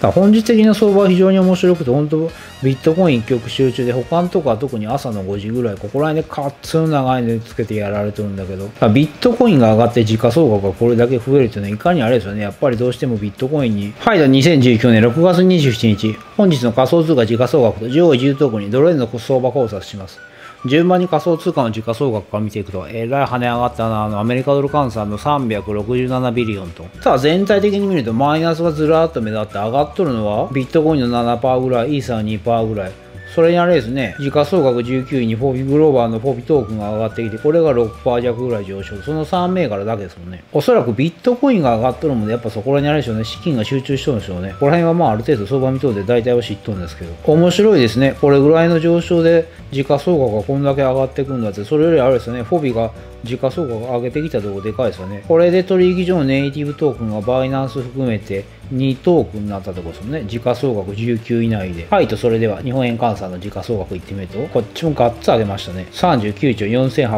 本日的な相場は非常に面白くて、本当ビットコイン一極集中で、他のとこは特に朝の5時ぐらい、ここら辺でカッツン長いのつけてやられてるんだけど、ビットコインが上がって時価総額がこれだけ増えるというのは、いかにあれですよね。やっぱりどうしてもビットコインに、はい、2019年6月27日、本日の仮想通貨時価総額と上位10トークンにドル円の相場考察します。順番に仮想通貨の時価総額から見ていくと、えらい跳ね上がったな、アメリカドル換算の367ビリオンと。ただ全体的に見るとマイナスがずらーっと目立って上がっとるのは、ビットコインの 7% ぐらい、イーサー 2% ぐらい。それにあれですね、時価総額19位にフォビグローバーのフォビトークンが上がってきて、これが 6% 弱ぐらい上昇。その3銘柄だけですもんね。おそらくビットコインが上がっとるので、やっぱそこらにあれでしょうね、資金が集中しとるんでしょうね。ここら辺はまあある程度相場見とるで大体は知っとるんですけど。面白いですね。これぐらいの上昇で時価総額がこんだけ上がってくんだって、それよりあれですよね、フォビが時価総額を上げてきたところでかいですよね。これで取引所のネイティブトークンがバイナンス含めて2トークンになったところですもんね。時価総額19以内で。はいと、それでは日本円換算の時価総額いってみると、こっちもガッツ上げましたね。39兆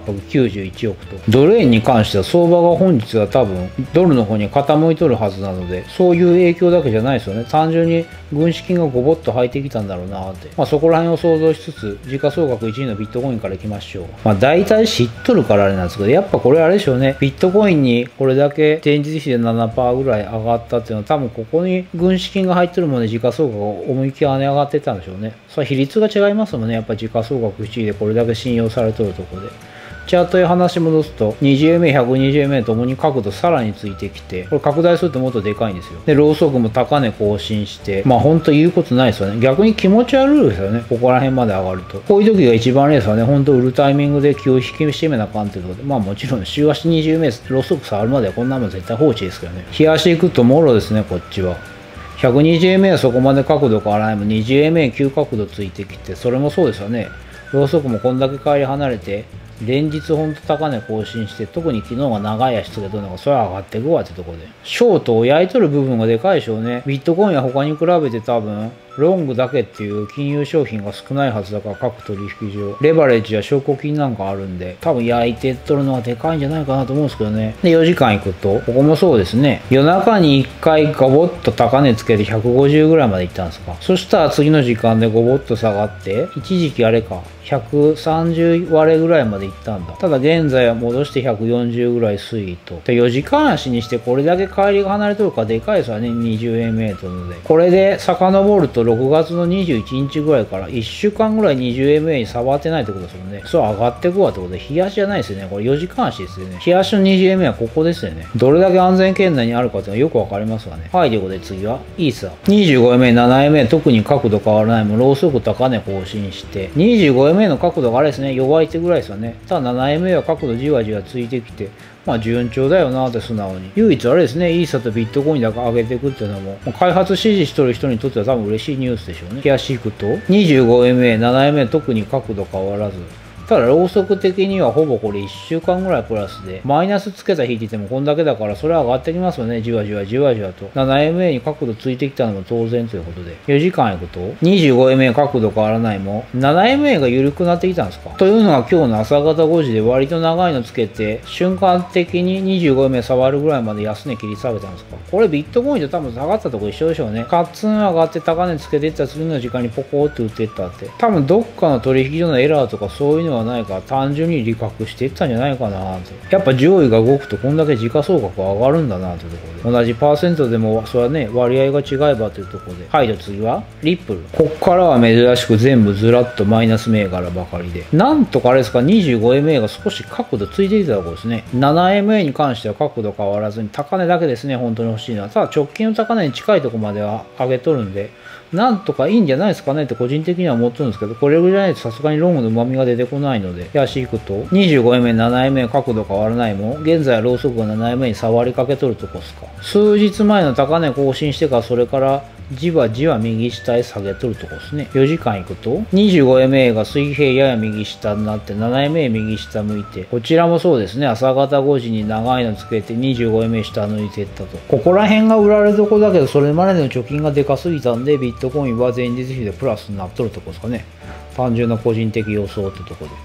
4891億と。ドル円に関しては相場が本日は多分ドルの方に傾いとるはずなので、そういう影響だけじゃないですよね。単純に軍資金がごぼっと入ってきたんだろうなって。まあそこら辺を想像しつつ、時価総額1位のビットコインからいきましょう。まあ大体知っとるからあれなんですけど、やっぱこれあれでしょうね。ビットコインにこれだけ前日比で 7% ぐらい上がったっていうのは多分ここに軍資金が入ってるもので時価総額が思いっきり跳ね上がってたんでしょうね。それ比率が違いますもんね。やっぱ時価総額1位でこれだけ信用されとるところで。チャートへ話戻すと 20MA、120MA ともに角度さらについてきて、これ拡大するともっとでかいんですよ。で、ローソクも高値更新して、まあほんと言うことないですよね。逆に気持ち悪いですよね。ここら辺まで上がると。こういう時が一番あれですよね。ほんと売るタイミングで気を引き締めなあかんっていうことで、まあもちろん週足 20MA、ローソク触るまではこんなもん絶対放置ですけどね。日足行くともろですね、こっちは。120MA はそこまで角度変わらないもん 20MA 急角度ついてきて、それもそうですよね。ローソクもこんだけ帰り離れて、連日ほんと高値更新して、特に昨日は長い足つけとるのがそれは上がっていくわってとこで。ショートを焼いとる部分がでかいでしょうね。ビットコインは他に比べて多分、ロングだけっていう金融商品が少ないはずだから、各取引所。レバレッジや証拠金なんかあるんで、多分焼いてっとるのがでかいんじゃないかなと思うんですけどね。で、4時間行くと、ここもそうですね。夜中に1回ガボッと高値つけて150ぐらいまで行ったんですか。そしたら次の時間でゴボッと下がって、一時期あれか、130割れぐらいまで行ったんだ。ただ現在は戻して140ぐらい推移と。で、4時間足にしてこれだけ帰りが離れとるからでかいですよね。20MA とので。これで遡ると6月の21日ぐらいから1週間ぐらい 20MA に触ってないってことですもんね。そう上がっていくわってことで、日足じゃないですよね。これ4時間足ですよね。日足の 20MA はここですよね。どれだけ安全圏内にあるかっていうのはよくわかりますわね。はい、ということで次はイーサー。25MA、7MA 特に角度変わらないもん、ローソク高値更新して、25MA の角度があれですね、弱いってぐらいですよね。ただ 7MA は角度じわじわついてきて、まあ順調だよなって素直に。唯一あれですね、イーサとビットコインだけ上げていくっていうのも、開発支持しとる人にとっては多分嬉しいニュースでしょうね。冷やしいくと、25MA、7MA 特に角度変わらず。ただ、ローソク的にはほぼこれ1週間ぐらいプラスで、マイナスつけた引いててもこんだけだから、それは上がってきますよね。じわじわじわじわと。7MA に角度ついてきたのも当然ということで。4時間いくと、25MA 角度変わらないも、7MA が緩くなってきたんですかというのが今日の朝方5時で割と長いのつけて、瞬間的に 25MA 触るぐらいまで安値切り下げたんですか。これビットコインと多分下がったとこ一緒でしょうね。カッツン上がって高値つけていった次の時間にポコーって売っていったって。多分どっかの取引所のエラーとかそういうのはないから単純に利確していったんじゃないかなって。やっぱ上位が動くとこんだけ時価総額上がるんだなというところで。同じパーセントでもそれはね、割合が違えばというところで。はい、じゃあ次はリップル。こっからは珍しく全部ずらっとマイナス銘柄ばかりで。なんとかあれですか、25MA が少し角度ついていたところですね。7MA に関しては角度変わらずに高値だけですね、本当に欲しいのは。ただ直近の高値に近いところまでは上げとるんで、なんとかいいんじゃないですかねって個人的には思ってるんですけど、これぐらいないとさすがにロングの旨味が出てこないので、足いくと、25MA、7MA 角度変わらないもん、現在はローソクが 7MA に触りかけとるとこですか。数日前の高値更新してから、それからじわじわ右下へ下げとるとこですね。4時間いくと、25MA が水平やや右下になって、7MA 右下向いて、こちらもそうですね、朝方5時に長いのつけて 25MA 下抜いていったと。ここら辺が売られるとこだけど、それまでの貯金がでかすぎたんで、ビットコインは前日比でプラスになっとるとこですかね。単純な個人的予想ってとこで。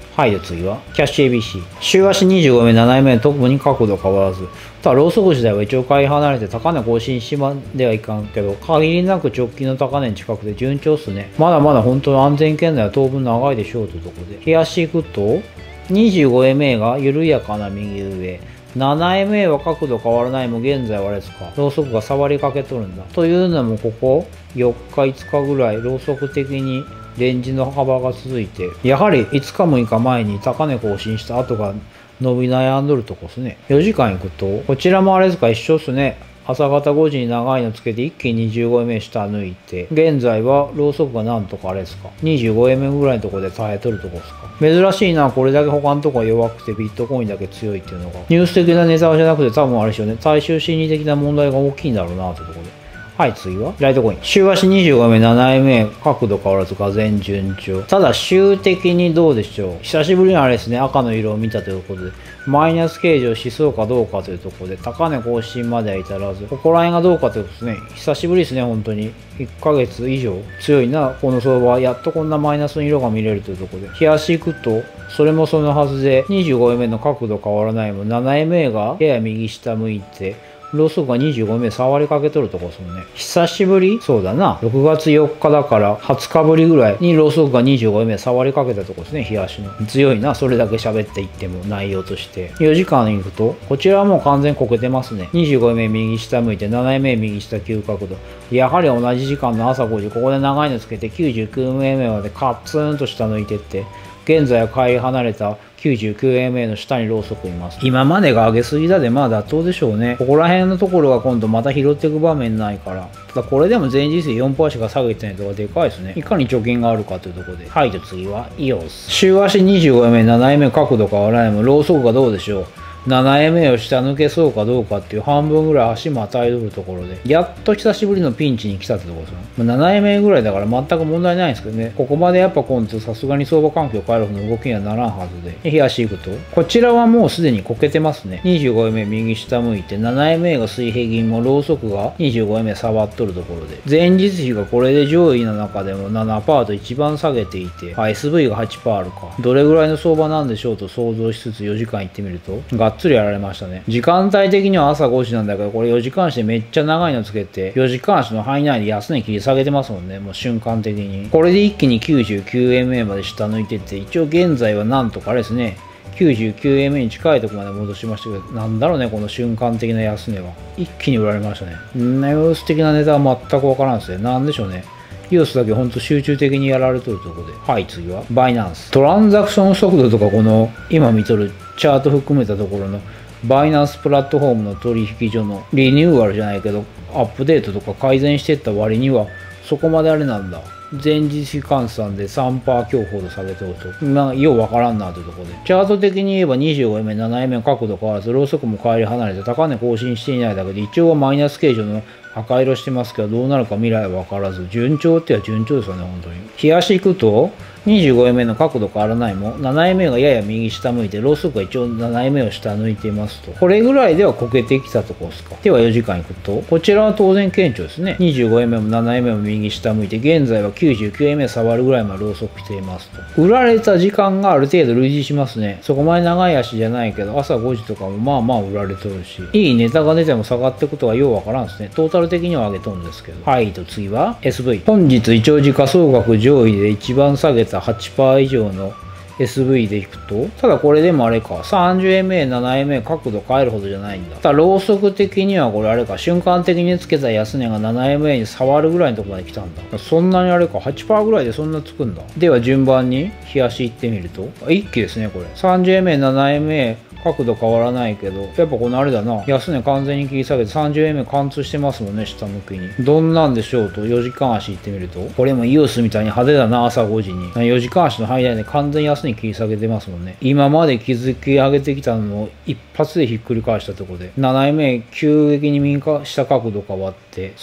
はい、で次は、キャッシュ ABC。週足25目、7目、特に角度変わらず。ただ、ローソク自体は一応買い離れて高値更新しまではいかんけど、限りなく直近の高値に近くて順調っすね。まだまだ本当の安全圏内は当分長いでしょうというところで。冷やしていくと、25MA が緩やかな右上。7MA は角度変わらないも現在はあれですか。ローソクが触りかけとるんだ。というのもここ4日5日ぐらいローソク的にレンジの幅が続いて、やはり5日6日前に高値更新した後が伸び悩んどるとこですね。4時間いくと、こちらもあれですか、一緒っすね。朝方5時に長いのつけて一気に 25MA 下抜いて、現在はローソクがなんとかあれですか、25MA ぐらいのところで耐えとるとこですか。珍しいな、これだけ他のとこが弱くてビットコインだけ強いっていうのが。ニュース的なネタじゃなくて多分あれでしょうね、最終心理的な問題が大きいんだろうなというところで。はい、次はライトコイン。週足 25MA、7MA、角度変わらず、がぜ順調。ただ、週的にどうでしょう。久しぶりにあれですね、赤の色を見たということで、マイナス計上しそうかどうかというところで、高値更新までは至らず、ここら辺がどうかということですね。久しぶりですね、本当に。1ヶ月以上強いな、この相場は。やっとこんなマイナスの色が見れるというところで。冷やし行くと、それもそのはずで、25MA の角度変わらないも、7MA がやや右下向いて、ローソクが25名触りかけとるとこですもんね。久しぶりそうだな。6月4日だから20日ぶりぐらいにローソクが25名触りかけたとこですね。冷やしの。強いな。それだけ喋っていっても内容として。4時間行くと、こちらはもう完全こけてますね。25名右下向いて、7名右下急角度。やはり同じ時間の朝5時、ここで長いのつけて99名までカッツンと下抜いてって、現在は買い離れた 99MA の下にローソクいます。今までが上げすぎだでまあ妥当でしょうね。ここら辺のところが今度また拾っていく場面ないから。ただこれでも前日比 4% しか下げてないとかでかいですね。いかに貯金があるかというところで。はい、じゃ次は EOS。週足 25MA、7MA 角度変わらないもローソクがどうでしょう。7MA を下抜けそうかどうかっていう半分ぐらい足も与えとるところで、やっと久しぶりのピンチに来たってところですよ。7MA ぐらいだから全く問題ないんですけどね、ここまでやっぱ今度さすがに相場環境を変える方の動きにはならんはずで、冷やしいくと、こちらはもうすでにこけてますね。25MA 右下向いて、7MA が水平銀もローソクが 25MA 触っとるところで、前日比がこれで上位の中でも 7% と一番下げていて、SV が 8% あるか。どれぐらいの相場なんでしょうと想像しつつ4時間行ってみると、がっつりやられましたね。時間帯的には朝5時なんだけど、これ4時間足でめっちゃ長いのつけて、4時間足の範囲内で安値切り下げてますもんね。もう瞬間的に。これで一気に 99MA まで下抜いてって、一応現在はなんとかあれですね、99MA に近いところまで戻しましたけど、なんだろうね、この瞬間的な安値は。一気に売られましたね。様子的なネタは全くわからんですね。なんでしょうね。EOS だけほんと集中的にやられとるところで。はい、次はバイナンス。トランザクション速度とか、この今見とるチャート含めたところのバイナンスプラットフォームの取引所のリニューアルじゃないけど、アップデートとか改善していった割には、そこまであれなんだ。前日比換算で 3% 強ほど下げておると。まあ、ようわからんなというところで。チャート的に言えば 25MA、7MA 角度変わらず、ローソクも帰り離れて高値更新していないだけで、一応はマイナス形状の赤色してますけど、どうなるか未来は分からず、順調っては順調ですよね、本当に。冷やしいくと、25MA の角度変わらないも、7MA がやや右下向いて、ローソクが一応 7MA を下抜いていますと。これぐらいではこけてきたところですか。では4時間いくと、こちらは当然顕著ですね。25MA も 7MA も右下向いて、現在は 99MA 触るぐらいまでローソク来ていますと。売られた時間がある程度類似しますね。そこまで長い足じゃないけど、朝5時とかもまあまあ売られとるし、いいネタが出ても下がっていくことがようわからんですね。トータル的には上げとるんですけど。はい、と次は SV。本日一応時価総額上位で一番下げた 8% 以上の SV でいくと、ただこれでもあれか、30MA、7MA 角度変えるほどじゃないんだ。ただローソク的にはこれあれか、瞬間的につけた安値が 7MA に触るぐらいのところまで来たんだ。そんなにあれか、8% ぐらいでそんなつくんだ。では順番に冷やしいってみると、一気ですね、これ。30MA、7MA、角度変わらないけど、やっぱこのあれだな、安値完全に切り下げて 30MA 貫通してますもんね、下向きに。どんなんでしょうと、4時間足行ってみると、これも EOS みたいに派手だな、朝5時に。4時間足の範囲内で完全に安値切り下げてますもんね。今まで築き上げてきたのを一発でひっくり返したところで、7MA 急激に右下角度変わって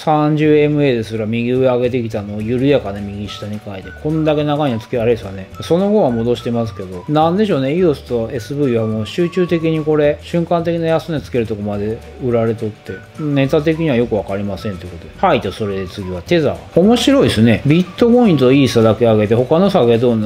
、30MA ですら右上上げてきたのを緩やかな右下に変えて、こんだけ長いのつけあれですよね。その後は戻してますけど、なんでしょうね、EOS と SV はもう集中的にこれ瞬間的な安値つけるとこまで売られとって、ネタ的にはよくわかりませんということで。はい、とそれで次はテザー。面白いですね。ビットコインとイーサだけ上げて他の下げとんなら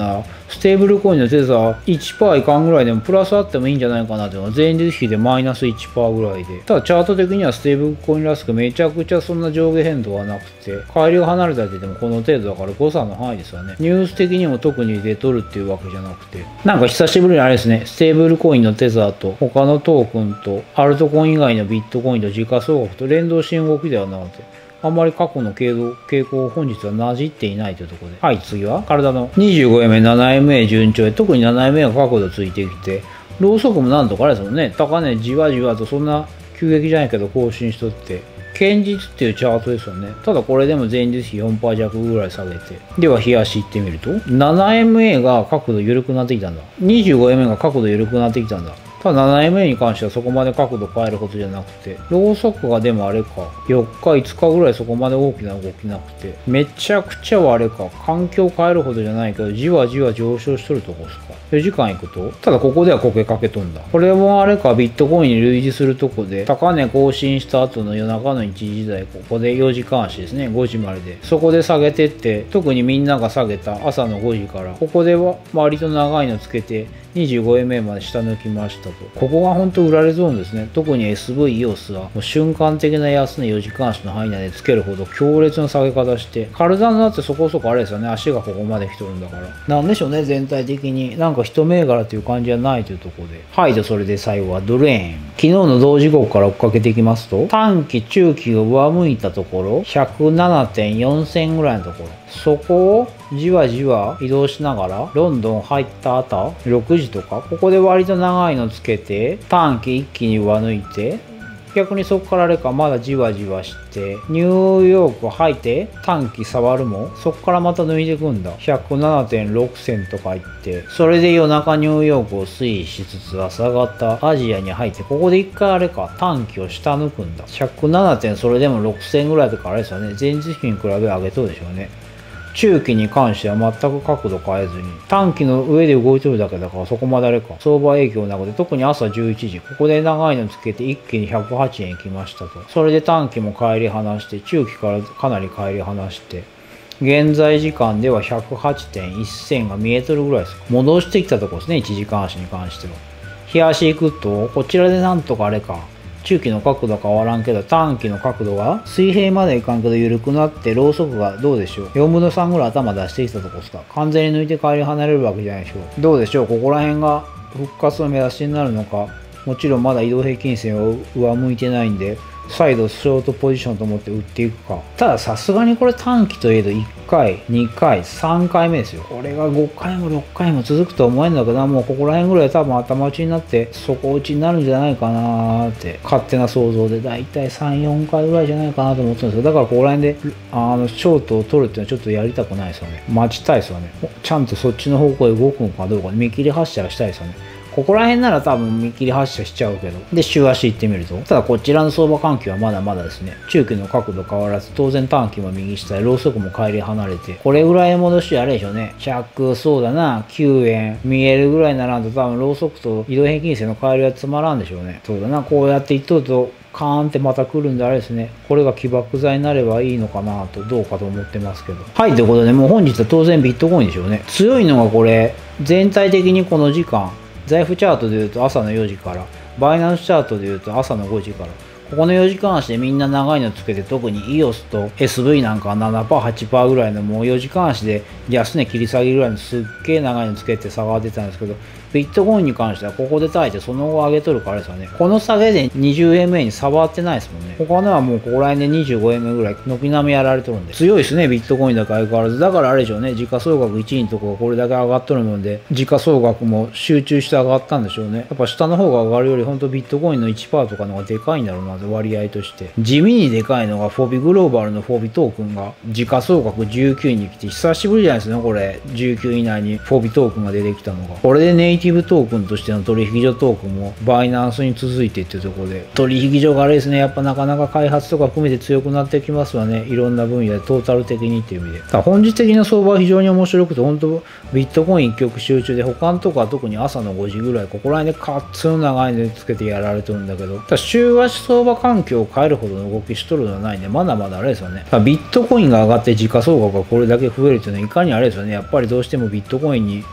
ステーブルコインのテザー 1% いかんぐらいでもプラスあってもいいんじゃないかなっていうのは前日比でマイナス 1% ぐらいで、ただチャート的にはステーブルコインらしくめちゃくちゃそんな上下変動はなくて、帰りが離れたって言ってもこの程度だから誤差の範囲ですよね。ニュース的にも特に出とるっていうわけじゃなくて、なんか久しぶりにあれですね、ステーブルコインのテザーと他のトークンとアルトコイン以外のビットコインと時価総額と連動して動きではなくて、あんまり過去の傾向を本日はなじっていないというところで。はい、次は体の 25MA、7MA 順調で、特に 7MA が角度ついてきて、ローソクもなんとかあれですもんね、高値じわじわとそんな急激じゃないけど更新しとって、堅実っていうチャートですよね。ただこれでも前日比 4% 弱ぐらい下げて。では、冷やし行ってみると、7MA が角度緩くなってきたんだ。25MA が角度緩くなってきたんだ。ただ 7MA に関してはそこまで角度変えることじゃなくて、ローソクがでもあれか、4日、5日ぐらいそこまで大きな動きなくて、めちゃくちゃはあれか、環境変えるほどじゃないけど、じわじわ上昇しとるとこですか。4時間行くと、ただここではこけかけとんだ。これもあれか、ビットコインに類似するとこで、高値更新した後の夜中の1時台、ここで4時間足ですね、5時までで。そこで下げてって、特にみんなが下げた朝の5時から、ここでは割と長いのつけて、25MA まで下抜きましたと。ここが本当売られゾーンですね。特に SV-EOS はもう瞬間的な安値4時間足の範囲内でつけるほど強烈な下げ方して、カルダノだってそこそこあれですよね。足がここまで来とるんだから。なんでしょうね、全体的に。なんか一銘柄という感じはないというところで。はい、それで最後はドル円。昨日の同時刻から追っかけていきますと、短期、中期が上向いたところ、107.4 銭ぐらいのところ。そこをじわじわ移動しながら、ロンドン入った後、6時とか、ここで割と長いのつけて、短期一気に上抜いて、逆にそこからあれか、まだじわじわして、ニューヨーク入って、短期触るも、そこからまた抜いていくんだ。107.6 銭とかいって、それで夜中ニューヨークを推移しつつ朝方アジアに入って、ここで一回あれか、短期を下抜くんだ。107点それでも6銭ぐらいとかあれですよね。前日比に比べ上げとるでしょうね。中期に関しては全く角度変えずに、短期の上で動いてるだけだからそこまであれか、相場影響なくて、特に朝11時、ここで長いのつけて一気に108円いきましたと。それで短期も帰り離して、中期からかなり帰り離して、現在時間では 108.1 銭が見えとるぐらいですか。戻してきたところですね、1時間足に関しては。日足行くと、こちらでなんとかあれか、中期の角度変わらんけど、短期の角度が水平までいかんけど緩くなって、ローソクがどうでしょう。4分の3ぐらい頭出してきたとこですか。完全に抜いて帰り離れるわけじゃないでしょう。どうでしょう。ここら辺が復活の目指しになるのか。もちろんまだ移動平均線を上向いてないんで、再度ショートポジションと思って売っていくか。たださすがにこれ短期といえど1回、2回、3回目ですよ。これが5回も6回も続くと思えんだけど、もうここら辺ぐらい多分頭打ちになって底打ちになるんじゃないかなーって勝手な想像でだいたい3、4回ぐらいじゃないかなと思ってるんですけど、だからここら辺でショートを取るっていうのはちょっとやりたくないですよね。待ちたいですよね。ちゃんとそっちの方向へ動くのかどうか見切り発車したいですよね。ここら辺なら多分見切り発車しちゃうけど。で、週足行ってみると。ただこちらの相場環境はまだまだですね。中期の角度変わらず、当然短期も右下へ、ローソクも帰り離れて、これぐらい戻しあれでしょうね。100、そうだな、9円見えるぐらいならんと多分ローソクと移動平均線の帰りはつまらんでしょうね。そうだな、こうやっていっとると、カーンってまた来るんであれですね。これが起爆剤になればいいのかなと、どうかと思ってますけど。はい、ということで、もう本日は当然ビットコインでしょうね。強いのがこれ、全体的にこの時間、財布チャートでいうと朝の4時から、バイナンスチャートでいうと朝の5時から、ここの4時間足でみんな長いのつけて、特に EOS と SV なんかは 7%、8% ぐらいのもう4時間足で安値切り下げぐらいのすっげえ長いのつけて差が出たんですけど、ビットコインに関してはここで耐えてその後上げとるからですよね。この下げで 20MA に触ってないですもんね。他のはもうここら辺で 25MA ぐらい軒並みやられとるんで。強いですね、ビットコインだけ相変わらず。だからあれでしょうね、時価総額1位のとこがこれだけ上がっとるもんで、時価総額も集中して上がったんでしょうね。やっぱ下の方が上がるよりほんとビットコインの 1% とかの方がでかいんだろうな、割合として。地味にでかいのがフォビグローバルのフォビトークンが時価総額19位に来て、久しぶりじゃないですね、これ。19位以内にフォビトークンが出てきたのが。これでネイティブトークンとしての取引所トークンもバイナンスに続いてっていうところで、取引所があれですね、やっぱなかなか開発とか含めて強くなってきますわね。いろんな分野でトータル的にっていう意味で。ただ本日的な相場は非常に面白くて、本当ビットコイン一極集中で、他のとこは特に朝の5時ぐらい、ここら辺でカッツン長いのつけてやられてるんだけど、ただ週足相場環境を変えるほどの動きしとるのはないね。まだまだあれですよね。ビットコインが上がって時価総額がこれだけ増えるっていうのは、いかにあれですよね。やっぱりどうしてもビットコインに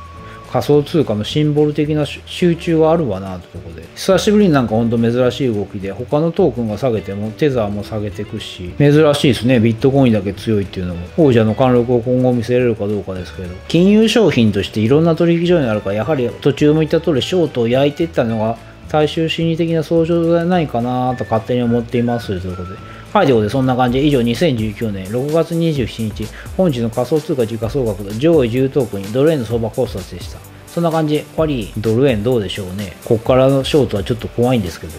仮想通貨のシンボル的な集中があるわなってとこで、久しぶりになんかほんと珍しい動きで、他のトークンが下げてもテザーも下げていくし、珍しいですね。ビットコインだけ強いっていうのも、王者の貫禄を今後見せれるかどうかですけど、金融商品としていろんな取引所にあるから、やはり途中も言った通りショートを焼いていったのが最終心理的な相乗じゃないかなと勝手に思っていますということで。はい、ということでそんな感じで以上2019年6月27日本日の仮想通貨時価総額の上位10トークンにドル円の相場考察でした。そんな感じで、やっぱりドル円どうでしょうね。ここからのショートはちょっと怖いんですけど。